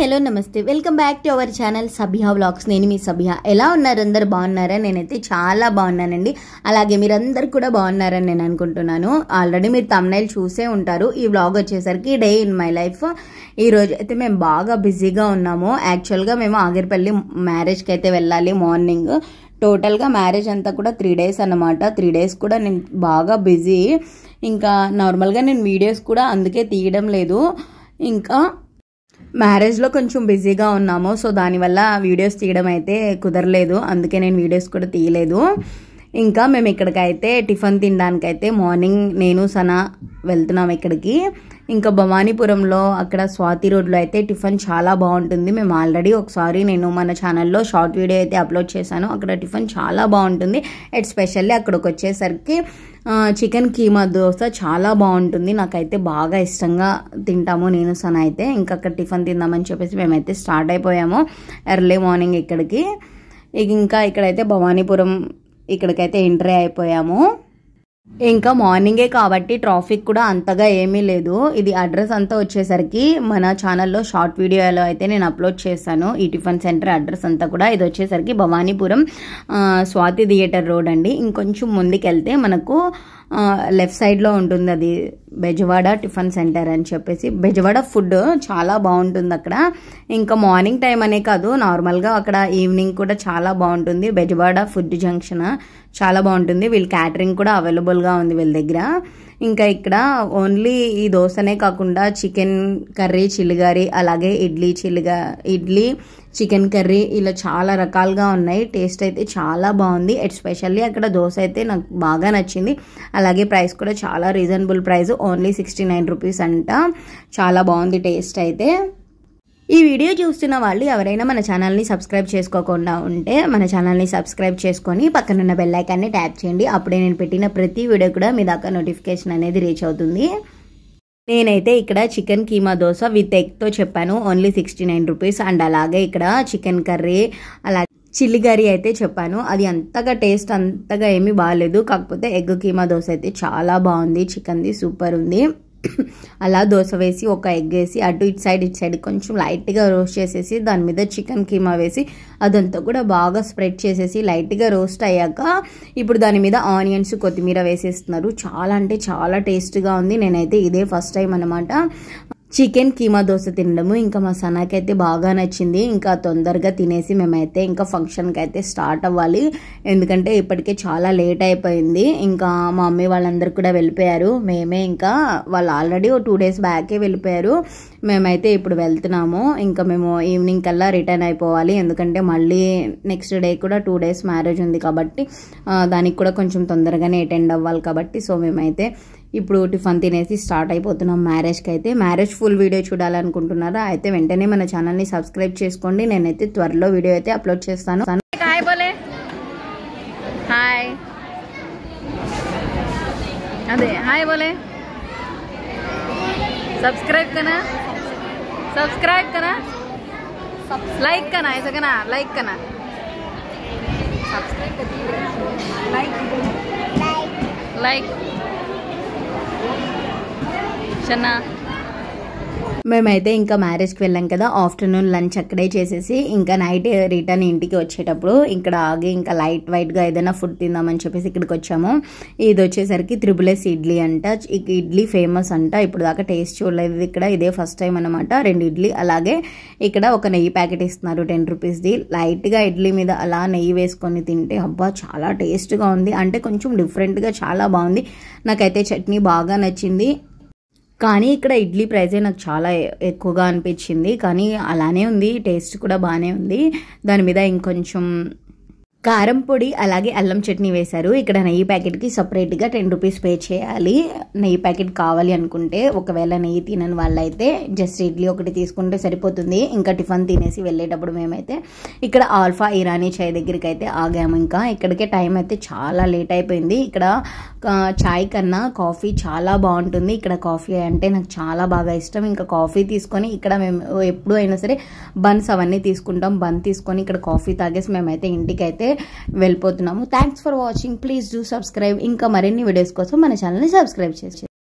Hello నమస్తే welcome back to our channel Sabiha vlogs. నేను మీ సబిహా. ఎలా ఉన్నారు? అందరు బాగున్నారా? నేనైతే చాలా బాగున్నానండి. అలాగే మీరందరు కూడా బాగున్నారని నేను అనుకుంటున్నాను. ఆల్రెడీ మీరు థంబ్నైల్ చూసే ఉంటారు. ఈ వ్లాగ్ వచ్చేసరికి డే ఇన్ మై లైఫ్. ఈ రోజు అయితే మేము బాగా బిజీగా ఉన్నాము. యాక్చువల్గా మేము ఆగిరిపల్లి మ్యారేజ్కి అయితే వెళ్ళాలి మార్నింగ్. టోటల్గా మ్యారేజ్ అంతా కూడా 3 days అన్నమాట. 3 days కూడా నేను బాగా బిజీ. ఇంకా నార్మల్గా నేను వీడియోస్ కూడా అందుకే తీయడం లేదు. ఇంకా మ్యారేజ్లో కొంచెం బిజీగా ఉన్నాము. సో దానివల్ల వీడియోస్ తీయడం అయితే కుదరలేదు. అందుకే నేను వీడియోస్ కూడా తీయలేదు. ఇంకా మేము ఇక్కడికైతే టిఫిన్ తినడానికైతే మార్నింగ్ నేను సనా వెళ్తున్నాం ఇక్కడికి. ఇంకా భవానీపురంలో అక్కడ స్వాతి రోడ్లో అయితే టిఫిన్ చాలా బాగుంటుంది. మేము ఆల్రెడీ ఒకసారి నేను మన ఛానల్లో షార్ట్ వీడియో అయితే అప్లోడ్ చేశాను. అక్కడ టిఫిన్ చాలా బాగుంటుంది. ఎస్పెషల్లీ అక్కడికి వచ్చేసరికి చికెన్ కీమా దోశ చాలా బాగుంటుంది. నాకైతే బాగా ఇష్టంగా తింటాము నేను సన అయితే. ఇంకా అక్కడ టిఫిన్ తిందామని చెప్పేసి మేమైతే స్టార్ట్ అయిపోయాము ఎర్లీ మార్నింగ్ ఇక్కడికి. ఇంకా ఇక్కడైతే భవానీపురం ఇక్కడికైతే ఎంట్రీ అయిపోయాము. ఇంకా మార్నింగే కాబట్టి ట్రాఫిక్ కూడా అంతగా ఏమీ లేదు. ఇది అడ్రస్ అంతా వచ్చేసరికి మన ఛానల్లో షార్ట్ వీడియోలో అయితే నేను అప్లోడ్ చేశాను. ఈ టిఫిన్ సెంటర్ అడ్రస్ అంతా కూడా. ఇది వచ్చేసరికి భవానీపురం స్వాతి థియేటర్ రోడ్ అండి. ఇంకొంచెం ముందుకెళ్తే మనకు లెఫ్ట్ సైడ్లో ఉంటుంది అది బెజవాడ టిఫిన్ సెంటర్ అని చెప్పేసి. బెజవాడ ఫుడ్ చాలా బాగుంటుంది అక్కడ. ఇంకా మార్నింగ్ టైం అనే కాదు, నార్మల్గా అక్కడ ఈవినింగ్ కూడా చాలా బాగుంటుంది. బెజవాడ ఫుడ్ జంక్షన్ చాలా బాగుంటుంది. వీళ్ళ క్యాటరింగ్ కూడా అవైలబుల్గా ఉంది వీళ్ళ దగ్గర. ఇంకా ఇక్కడ ఓన్లీ ఈ దోశనే కాకుండా చికెన్ కర్రీ, చిల్లిగారి, అలాగే ఇడ్లీ చికెన్ కర్రీ ఇలా చాలా రకాలుగా ఉన్నాయి. టేస్ట్ అయితే చాలా బాగుంది. ఎస్పెషల్లీ అక్కడ దోశ అయితే నాకు బాగా నచ్చింది. అలాగే ప్రైస్ కూడా చాలా రీజనబుల్ ప్రైస్, ఓన్లీ 69 rupees అంట. చాలా బాగుంది టేస్ట్ అయితే. ఈ వీడియో చూస్తున్న వాళ్ళు ఎవరైనా మన ఛానల్ని సబ్స్క్రైబ్ చేసుకోకుండా ఉంటే మన ఛానల్ని సబ్స్క్రైబ్ చేసుకొని పక్కనున్న బెల్ ఐకాన్ని ట్యాప్ చేయండి. అప్పుడే నేను పెట్టిన ప్రతి వీడియో కూడా మీ దాకా నోటిఫికేషన్ అనేది రీచ్ అవుతుంది. నేనైతే ఇక్కడ చికెన్ కీమా దోశ విత్ ఎగ్తో చెప్పాను, ఓన్లీ 69 rupees. అండ్ అలాగే ఇక్కడ చికెన్ కర్రీ అలాగే చిల్లీ కర్రీ అయితే చెప్పాను. అది అంతగా టేస్ట్ అంతగా ఏమీ బాగాలేదు. కాకపోతే ఎగ్ కీమా దోశ అయితే చాలా బాగుంది. చికెన్ది సూపర్ ఉంది. అలా దోశ వేసి ఒక ఎగ్ వేసి అటు ఇటు సైడ్ కొంచెం లైట్గా రోస్ట్ చేసేసి దాని మీద చికెన్ కీమా వేసి అదంతా కూడా బాగా స్ప్రెడ్ చేసేసి లైట్గా రోస్ట్ అయ్యాక ఇప్పుడు దాని మీద ఆనియన్స్, కొత్తిమీర వేసేస్తున్నారు. చాలా అంటే చాలా టేస్ట్గా ఉంది. నేనైతే ఇదే ఫస్ట్ టైం అనమాట చికెన్ కీమా దోశ తినడము. ఇంకా మా సనాకి అయితే బాగా నచ్చింది. ఇంకా తొందరగా తినేసి మేమైతే ఇంకా ఫంక్షన్కి అయితే స్టార్ట్ అవ్వాలి. ఎందుకంటే ఇప్పటికే చాలా లేట్ అయిపోయింది. ఇంకా మా మమ్మీ వాళ్ళందరూ కూడా వెళ్ళిపోయారు. మేమే ఇంకా వాళ్ళు ఆల్రెడీ 2 days బ్యాకే వెళ్ళిపోయారు. మేమైతే ఇప్పుడు వెళ్తున్నాము. ఇంకా మేము ఈవినింగ్ కల్లా రిటర్న్ అయిపోవాలి. ఎందుకంటే మళ్ళీ నెక్స్ట్ డే కూడా 2 days మ్యారేజ్ ఉంది కాబట్టి దానికి కూడా కొంచెం తొందరగానే అటెండ్ అవ్వాలి కాబట్టి సో మేమైతే ఇప్పుడు టిఫిన్ తినేసి స్టార్ట్ అయిపోతున్నాం మ్యారేజ్కి అయితే. మ్యారేజ్ ఫుల్ వీడియో చూడాలనుకుంటున్నారా అయితే వెంటనే మన ఛానల్ని సబ్స్క్రైబ్ చేసుకోండి. నేనైతే త్వరలో వీడియో అయితే అప్లోడ్ చేస్తాను. హాయ్ బోలే, హాయ్, అదే హాయ్ బోలే. सब्सक्राइब करना, लाइक करना, ऐसा करना, लाइक करना, लाइक चन्ना. మేమైతే ఇంకా మ్యారేజ్కి వెళ్ళాం కదా, ఆఫ్టర్నూన్ లంచ్ అక్కడే చేసేసి ఇంకా నైట్ రిటర్న్ ఇంటికి వచ్చేటప్పుడు ఇక్కడ ఆగి ఇంకా లైట్ వైట్గా ఏదైనా ఫుడ్ తిందామని చెప్పేసి ఇక్కడికి వచ్చాము. ఇది వచ్చేసరికి 3S ఇడ్లీ అంట. ఇడ్లీ ఫేమస్ అంట. ఇప్పుడు దాకా టేస్ట్ చూడలేదు ఇక్కడ, ఇదే ఫస్ట్ టైం అనమాట. 2 ఇడ్లీ అలాగే ఇక్కడ ఒక నెయ్యి ప్యాకెట్ ఇస్తున్నారు 10 rupeesది. లైట్గా ఇడ్లీ మీద అలా నెయ్యి వేసుకొని తింటే అబ్బా చాలా టేస్ట్గా ఉంది. అంటే కొంచెం డిఫరెంట్గా చాలా బాగుంది. నాకైతే చట్నీ బాగా నచ్చింది. కానీ ఇక్కడ ఇడ్లీ ప్రైజే నాకు చాలా ఎక్కువగా అనిపించింది. కానీ అలానే ఉంది, టేస్ట్ కూడా బాగానే ఉంది. దాని మీద ఇంకొంచెం కారం పొడి అలాగే అల్లం చట్నీ వేశారు. ఇక్కడ నెయ్యి ప్యాకెట్కి సపరేట్గా 10 rupees పే చేయాలి. నెయ్యి ప్యాకెట్ కావాలి అనుకుంటే. ఒకవేళ నెయ్యి తినని వాళ్ళైతే జస్ట్ ఇడ్లీ ఒకటి తీసుకుంటే సరిపోతుంది. ఇంకా టిఫిన్ తినేసి వెళ్ళేటప్పుడు మేమైతే ఇక్కడ ఆల్ఫా ఇరానీ చాయ్ దగ్గరికి అయితే ఆగాము. ఇంకా ఇక్కడికే టైం అయితే చాలా లేట్ అయిపోయింది. ఇక్కడ చాయ్ కన్నా కాఫీ చాలా బాగుంటుంది. ఇక్కడ కాఫీ అంటే నాకు చాలా బాగా ఇష్టం. ఇంకా కాఫీ తీసుకొని ఇక్కడ మేము ఎప్పుడు అయినా సరే బన్స్ అవన్నీ తీసుకుంటాం. బన్ తీసుకొని ఇక్కడ కాఫీ తాగేసి మేమైతే ఇంటికి అయితే వెళ్ళిపోతున్నాము. Thanks for watching. Please do subscribe. ఇంకా మరిన్ని వీడియోస్ కోసం మన ఛానల్ని సబ్స్క్రైబ్ చేసి